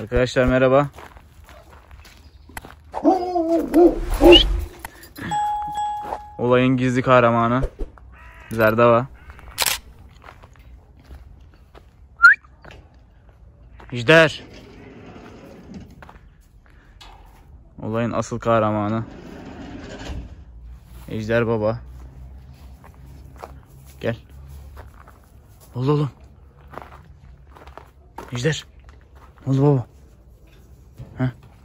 Arkadaşlar merhaba. Olayın gizli kahramanı Zerdava. İjder. Olayın asıl kahramanı Ejder Baba. Gel. Oğlum. Ejder. Oldu baba. Heh.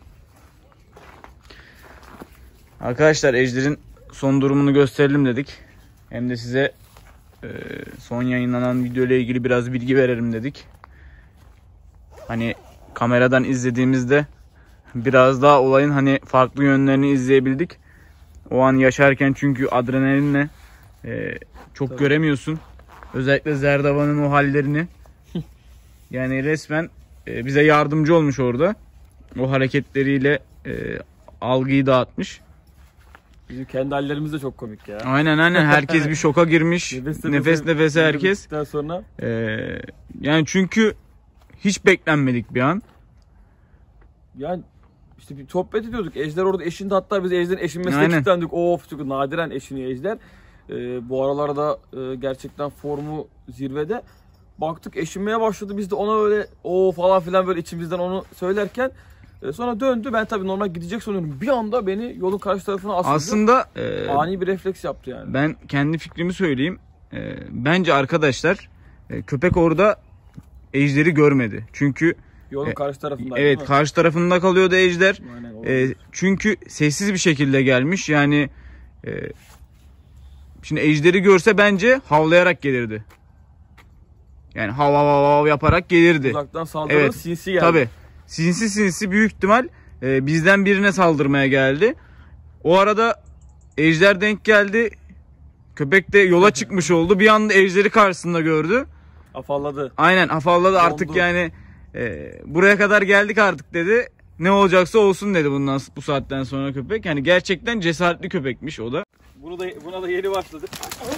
Arkadaşlar Ejder'in son durumunu gösterelim dedik. Hem de size son yayınlanan video ile ilgili biraz bilgi verelim dedik. Hani kameradan izlediğimizde biraz daha olayın hani farklı yönlerini izleyebildik. O an yaşarken çünkü adrenalinle çok Tabii. göremiyorsun. Özellikle Zerdava'nın o hallerini. Yani resmen bize yardımcı olmuş orada. O hareketleriyle algıyı dağıtmış. Bizim kendi hallerimiz de çok komik ya. Aynen. Herkes bir şoka girmiş. nefes nefese herkes. Sonra. Yani çünkü hiç beklenmedik bir an. Yani işte bir sohbet ediyorduk. Ejder orada eşindi, hatta biz Ejder'in eşinmesine kilitlendik. Of, çünkü nadiren eşiniyor Ejder. Bu aralarda gerçekten formu zirvede. Baktık eşinmeye başladı. Biz de ona öyle o falan filan böyle içimizden onu söylerken sonra döndü. Ben tabii normal gidecek sanıyorum. Bir anda beni yolun karşı tarafına asıldı. Aslında ani bir refleks yaptı yani. Ben kendi fikrimi söyleyeyim. Bence arkadaşlar köpek orada Ejder'i görmedi. Çünkü yolun karşı tarafında. Evet, karşı tarafında kalıyordu Ejder. Aynen, çünkü sessiz bir şekilde gelmiş. Yani şimdi Ejder'i görse bence havlayarak gelirdi. Yani hav yaparak gelirdi. Uzaktan saldırdı, evet, sinsi geldi. Tabii. Sinsi büyük ihtimal bizden birine saldırmaya geldi. O arada Ejder denk geldi. Köpek de yola çıkmış oldu. Bir anda Ejder'i karşısında gördü. Afalladı. Aynen, afalladı artık yani. Buraya kadar geldik artık dedi. Ne olacaksa olsun dedi bu saatten sonra köpek. Yani gerçekten cesaretli köpekmiş o da. Buna da yeni başladık.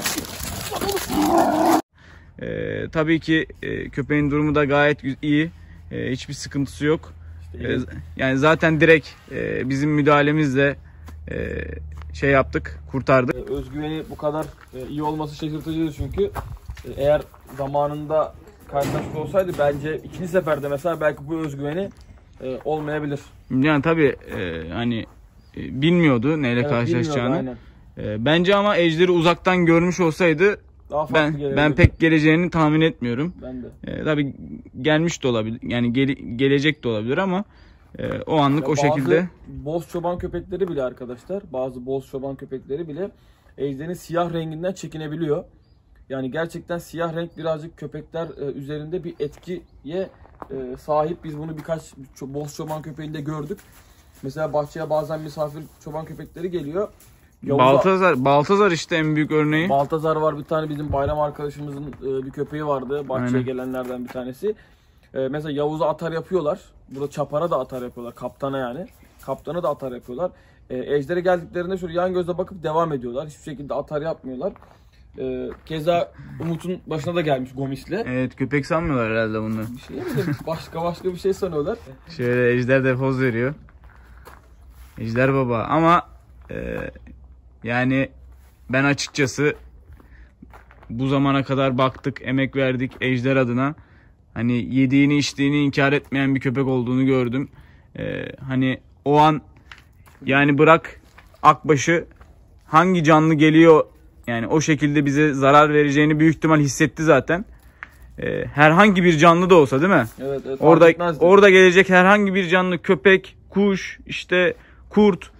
Tabii ki köpeğin durumu da gayet iyi. Hiçbir sıkıntısı yok. İşte yani zaten direkt bizim müdahalemizle şey yaptık, kurtardık. Özgüveni bu kadar iyi olması şaşırtıcıydı çünkü eğer zamanında karşılaşmış olsaydı bence ikinci seferde mesela belki bu özgüveni olmayabilir. Yani tabii hani bilmiyordu neyle karşılaşacağını. Bence ama Ejder'i uzaktan görmüş olsaydı ben pek geleceğini tahmin etmiyorum. Ben de. Tabii gelmiş de olabilir. Yani gelecek de olabilir ama o anlık o şekilde. Boz çoban köpekleri bile arkadaşlar, bazı boz çoban köpekleri bile Ejder'in siyah renginden çekinebiliyor. Yani gerçekten siyah renk birazcık köpekler üzerinde bir etkiye sahip. Biz bunu birkaç boz çoban köpeğinde gördük. Mesela bahçeye bazen misafir çoban köpekleri geliyor. Baltazar işte en büyük örneği. Baltazar var, bir tane bizim bayram arkadaşımızın bir köpeği vardı. Bahçeye gelenlerden bir tanesi. Mesela Yavuz'a atar yapıyorlar. Burada Çapar'a da atar yapıyorlar. Kaptana yani. Kaptana da atar yapıyorlar. Ejder'e geldiklerinde şöyle yan gözle bakıp devam ediyorlar. Hiçbir şekilde atar yapmıyorlar. Keza Umut'un başına da gelmiş Gomis'le. Evet, köpek sanmıyorlar herhalde bunu. Bir şey mi? Başka bir şey sanıyorlar. Şöyle Ejder de poz veriyor. Ejder Baba ama yani ben açıkçası bu zamana kadar baktık, emek verdik Ejder adına. Hani yediğini içtiğini inkar etmeyen bir köpek olduğunu gördüm. Hani o an yani bırak akbaşı, hangi canlı geliyor yani o şekilde bize zarar vereceğini büyük ihtimal hissetti zaten. Herhangi bir canlı da olsa değil mi? Evet, orada gelecek herhangi bir canlı, köpek, kuş, işte kurt,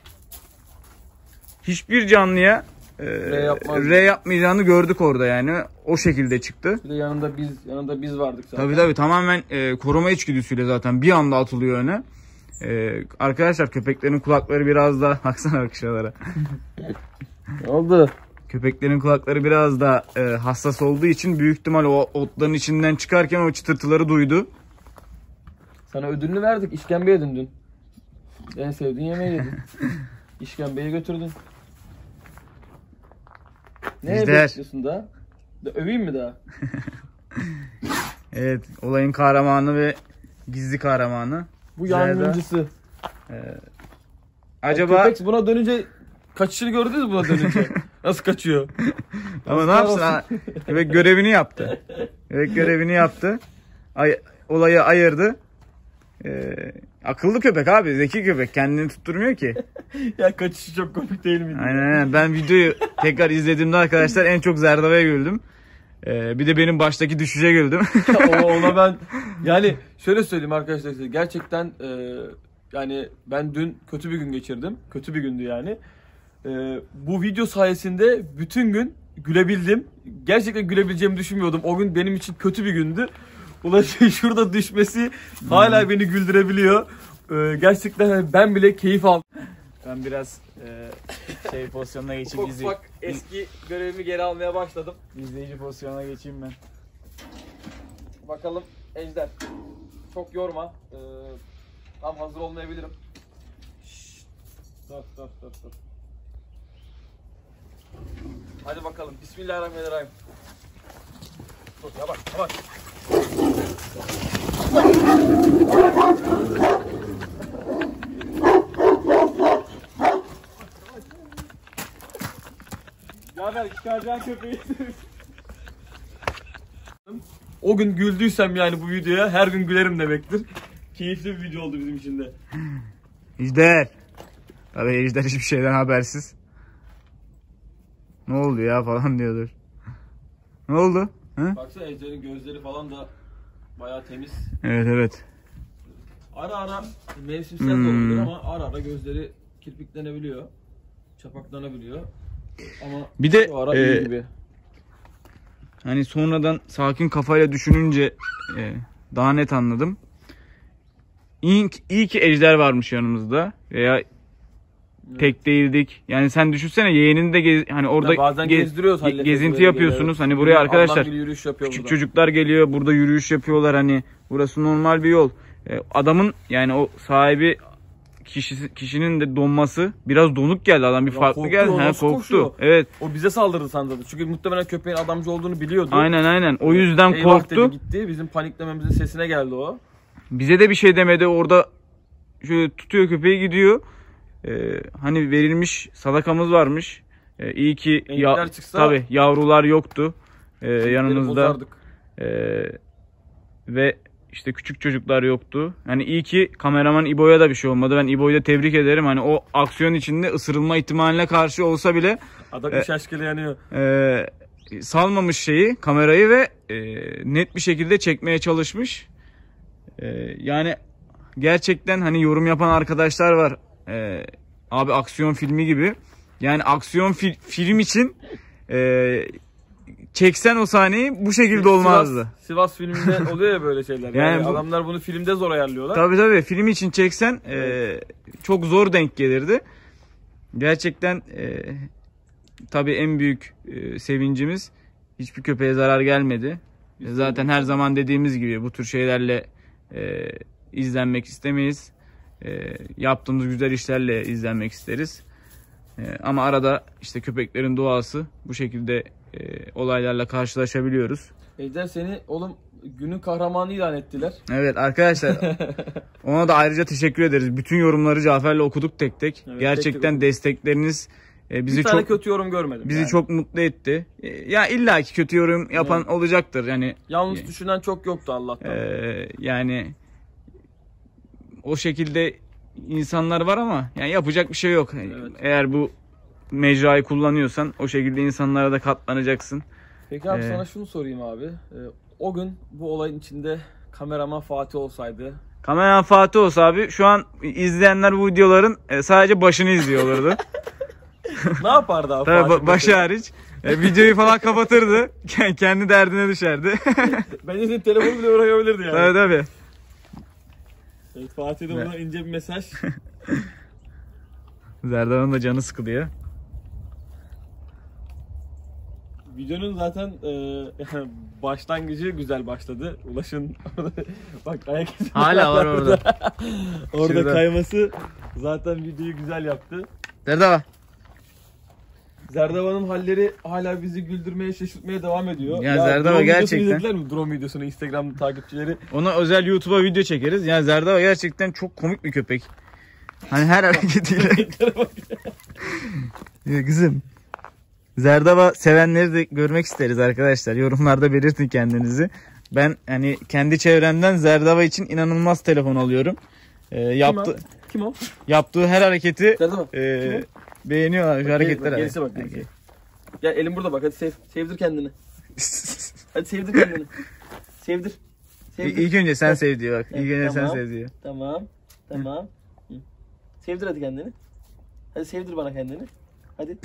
hiçbir canlıya R yapmayacağını gördük orada yani. O şekilde çıktı. Bir de yanında biz vardık zaten. Tabii tamamen koruma içgüdüsüyle zaten bir anda atılıyor öne. Arkadaşlar köpeklerin kulakları biraz daha baksana akışalara. Ne oldu? Köpeklerin kulakları biraz da hassas olduğu için büyük ihtimal o otların içinden çıkarken o çıtırtıları duydu. Sana ödülünü verdik. İşkembe yedin dün. En sevdiğin yemeği yedin. İşkembeyi götürdün. Ne bekliyorsun daha? Öveyim mi daha? Evet, olayın kahramanı ve Gizli kahramanı. Bu Zerda. yangıncısı. Acaba... Köpek buna dönünce kaçışını gördünüz mü buna dönünce? Nasıl kaçıyor? Ama ne yapsın? Ha? Köpek görevini yaptı. Köpek görevini yaptı. Olayı ayırdı. Akıllı köpek abi. Zeki köpek. Kendini tutturmuyor ki. Ya kaçışı çok komik değil miydi? Aynen. Ben videoyu tekrar izlediğimde arkadaşlar en çok Zerda'ya güldüm. Bir de benim baştaki düşüşe güldüm. Ona ben yani şöyle söyleyeyim arkadaşlar, gerçekten yani ben dün kötü bir gün geçirdim. Kötü bir gündü yani. Bu video sayesinde bütün gün gülebildim. Gerçekten gülebileceğimi düşünmüyordum. O gün benim için kötü bir gündü. Ulaş'ın şurada düşmesi hala beni güldürebiliyor. Gerçekten ben bile keyif aldım. Ben biraz pozisyonuna geçeyim. Ufak eski görevimi geri almaya başladım. İzleyici pozisyonuna geçeyim ben. Bakalım Ejder. Çok yorma. Tam hazır olmayabilirim. Dur. Hadi bakalım. Bismillahirrahmanirrahim. Dur yavaş. Yaver çıkaracağın köpeği. O gün güldüysem yani bu videoya her gün gülerim demektir. Keyifli bir video oldu bizim için de. Ejder. Tabii Ejder hiçbir şeyden habersiz. Ne oldu ya falan diyordur. Ne oldu? Hı? Baksana Ejder'in gözleri falan da bayağı temiz. Evet. Ara ara mevsimsel de olabilir ama ara ara gözleri kirpiklenebiliyor. Çapaklanabiliyor. Ama bir de şu ara iyi gibi. Hani sonradan sakin kafayla düşününce daha net anladım. İyi ki Ejder varmış yanımızda veya tek değildik. Yani sen düşünsene yeğenini de hani orada bazen gezdiriyoruz, gezinti yapıyorsunuz. Hani buraya arkadaşlar küçük burada. Çocuklar geliyor, burada yürüyüş yapıyorlar. Hani burası normal bir yol. Adamın yani o sahibi kişinin de donması biraz donuk geldi, adam bir farklı korktu, geldi. Korktu. Koşuyor? Evet. O bize saldırdı sanırım. Çünkü muhtemelen köpeğin adamcı olduğunu biliyordu. Aynen. O yüzden Eyvah korktu. dedi, gitti. Bizim paniklememizin sesine geldi o. Bize de bir şey demedi. Orada şöyle tutuyor köpeği gidiyor. Hani verilmiş sadakamız varmış. İyi ki tabii yavrular yoktu yanımızda. Ve işte küçük çocuklar yoktu. Hani iyi ki kameraman İbo'ya da bir şey olmadı. Ben İbo'yu da tebrik ederim. Hani o aksiyon içinde ısırılma ihtimaline karşı olsa bile adam bir şaşkıyla yanıyor. Salmamış kamerayı ve net bir şekilde çekmeye çalışmış. Yani gerçekten hani yorum yapan arkadaşlar var. Abi aksiyon filmi gibi. Yani aksiyon film için çeksen o sahneyi bu şekilde olmazdı. Sivas filminde oluyor ya böyle şeyler. Yani adamlar bunu filmde zor ayarlıyorlar. Tabii film için çeksen çok zor denk gelirdi. Gerçekten tabii en büyük sevincimiz hiçbir köpeğe zarar gelmedi. Zaten her zaman dediğimiz gibi bu tür şeylerle izlenmek istemeyiz. Yaptığımız güzel işlerle izlenmek isteriz. Ama arada işte köpeklerin doğası bu şekilde olaylarla karşılaşabiliyoruz. Ejder seni oğlum günün kahramanı ilan ettiler. Evet arkadaşlar ona da ayrıca teşekkür ederiz. Bütün yorumları Cafer'le okuduk tek tek. Evet, gerçekten tek destekleriniz bizi bir tane kötü yorum görmedim. Bizi çok mutlu etti. Ya illaki kötü yorum yapan olacaktır. Yani yanlış düşünen çok yoktu Allah'tan. Yani o şekilde insanlar var ama yani yapacak bir şey yok. Evet. Eğer bu mecrayı kullanıyorsan o şekilde insanlara da katlanacaksın. Peki abi sana şunu sorayım abi. O gün bu olayın içinde kameraman Fatih olsaydı. Kameraman Fatih olsa abi şu an izleyenler bu videoların sadece başını izliyorlardı. Ne yapardı abi? Tabii başı hariç. Videoyu falan kapatırdı. Kendi derdine düşerdi. Bence senin telefonu bile bırakabilirdi yani. Tabii. Evet, Fatih'de buna ince bir mesaj. Zerda'nın da canı sıkılıyor. Videonun zaten başlangıcı güzel başladı. Ulaş'ın bak ayak izi hala var orada. Orada şurada kayması zaten videoyu güzel yaptı. Zerda. Zerdava'nın halleri hala bizi güldürmeye, şaşırtmaya devam ediyor. Ya Zerdava drone gerçekten. videosunu izlediler mi? Drone videosunu Instagram takipçileri. Ona özel YouTube'a video çekeriz. Yani Zerdava gerçekten çok komik bir köpek. Hani her hareketiyle. Ya kızım. Zerdava sevenleri de görmek isteriz arkadaşlar. Yorumlarda belirtin kendinizi. Ben hani kendi çevremden Zerdava için inanılmaz telefon alıyorum. Kim o? Yaptığı her hareketi Zerdava. beğeniyorlar. Şu hareketlere. Gerisi bak. Gerisi. Ya elim burada bak, hadi sevdir kendini. Hadi sevdir kendini. Sevdir. İlk önce sen sev diyor bak. İlk önce Tamam. sen sev diyor. Tamam. Hı. Sevdir hadi kendini. Hadi sevdir bana kendini. Hadi.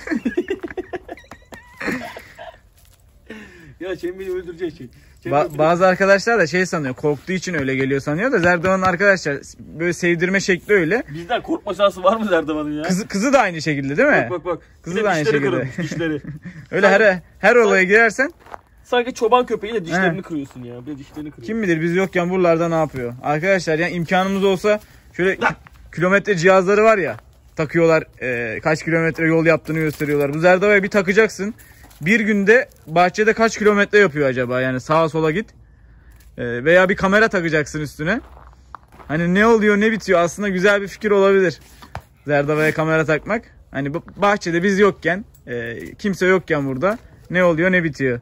Ya Cem beni öldürecek şey. Bazı arkadaşlar da şey sanıyor. Korktuğu için öyle geliyor sanıyor da Zerdava'nın arkadaşlar böyle sevdirme şekli öyle. Bizden korkma şansı var mı Zerdava'nın ya? Kızı da aynı şekilde değil mi? Bak. Kızı da aynı şekilde. Dişleri. Öyle her olaya girersen Sanki çoban köpeğiyle dişlerini kırıyorsun ya. Bir dişlerini kırıyorsun. kim bilir biz yokken buralarda ne yapıyor. Arkadaşlar yani imkanımız olsa şöyle kilometre cihazları var ya, takıyorlar, kaç kilometre yol yaptığını gösteriyorlar. Bu Zerdava'ya bir takacaksın. Bir günde bahçede kaç kilometre yapıyor acaba, yani sağa sola git. Veya bir kamera takacaksın üstüne. Hani ne oluyor ne bitiyor, aslında güzel bir fikir olabilir. Zerdava'ya kamera takmak. Hani bahçede biz yokken, kimse yokken burada ne oluyor ne bitiyor.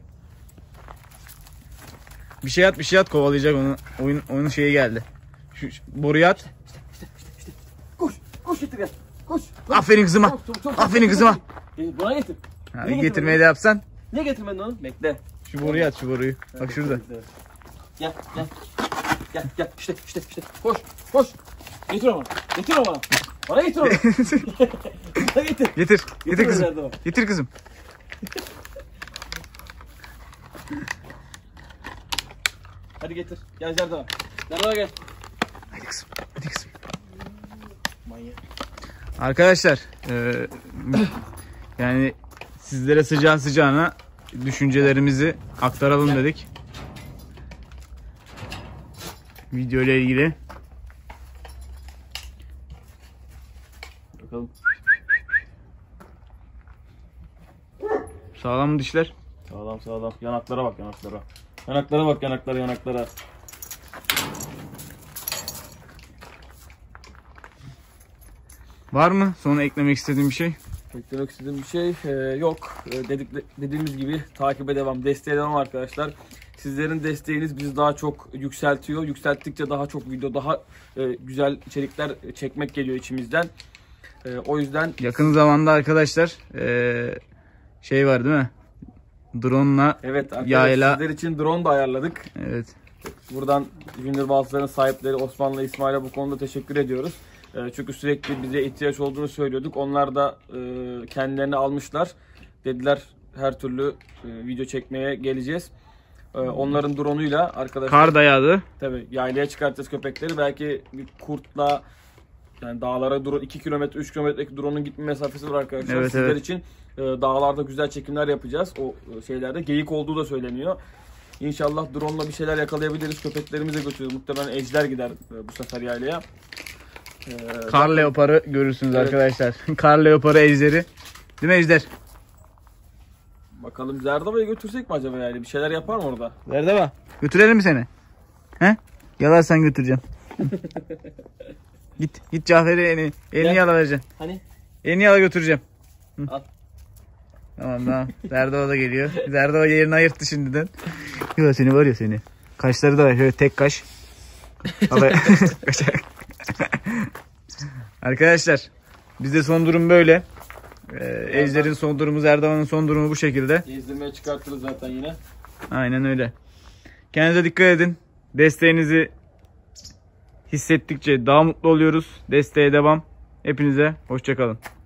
Bir şey at kovalayacak onu. Oyun şeyi geldi. Şu boruya at. İşte. Koş getir ya. Koş. Aferin kızıma. Aferin kızıma. Bana getir. Getirmeyi de yapsan. Niye getirmedin onu? Bekle. Şu boruyu at, şu boruyu. Bak şurada. Gel. İşte. Koş. Getir onu. Bana getir onu. Bana getir. Getir kızım. Getir kızım. Hadi getir. Gel Zerdava. Zerdava gel. Hadi kızım. Manyak. Arkadaşlar yani sizlere sıcağına düşüncelerimizi aktaralım dedik. Video ile ilgili. Bakalım. Sağlam mı dişler? Sağlam. Yanaklara bak. Yanaklara. Var mı sonra eklemek istediğim bir şey? Eklemek istediğim bir şey yok. Dediğimiz gibi takibe devam, desteğe devam arkadaşlar. Sizlerin desteğiniz bizi daha çok yükseltiyor. Yükselttikçe daha çok video, daha güzel içerikler çekmek geliyor içimizden. O yüzden yakın zamanda arkadaşlar şey var değil mi? Drone'la evet arkadaşlar, yayla. sizler için drone da ayarladık. Evet. Buradan Junior Bals'ların sahipleri Osman'la İsmail'e bu konuda teşekkür ediyoruz. Çünkü sürekli bize ihtiyaç olduğunu söylüyorduk. Onlar da kendilerini almışlar. Dediler her türlü video çekmeye geleceğiz. Onların drone'uyla arkadaşlar. Kar dayadı. Tabii yaylaya çıkartacağız köpekleri. Belki bir kurtla, yani dağlara drone 2 kilometre 3 kilometredeki drone'un gitme mesafesi var arkadaşlar. Evet, Sizler evet. için dağlarda güzel çekimler yapacağız. O şeylerde geyik olduğu da söyleniyor. İnşallah drone'la bir şeyler yakalayabiliriz. Köpeklerimize götürüyoruz. Muhtemelen ejder gider bu sefer yaylaya. Kar leoparı görürsünüz evet. Arkadaşlar. Kar leoparı ejderi. Değil mi ejder? Bakalım Zerdava'ya götürsek mi acaba yani? Bir şeyler yapar mı orada? Zerdava. Götürelim mi seni? He? Yalarsan götüreceğim. Git Cafer'i elini yala vereceksin. Hani? Elini yala götüreceğim. Hı. Al. Tamam. Zerdava da geliyor. Zerdava yerini ayırttı şimdiden. Yok seni var ya seni. Kaşları da var. Şöyle tek kaş. Arkadaşlar bizde son durum böyle. Ejder'in son durumu, Zerdava'nın son durumu bu şekilde. Gezdirmeye çıkartırız zaten yine. Aynen öyle. Kendinize dikkat edin. Desteğinizi hissettikçe daha mutlu oluyoruz. Desteğe devam. Hepinize hoşça kalın.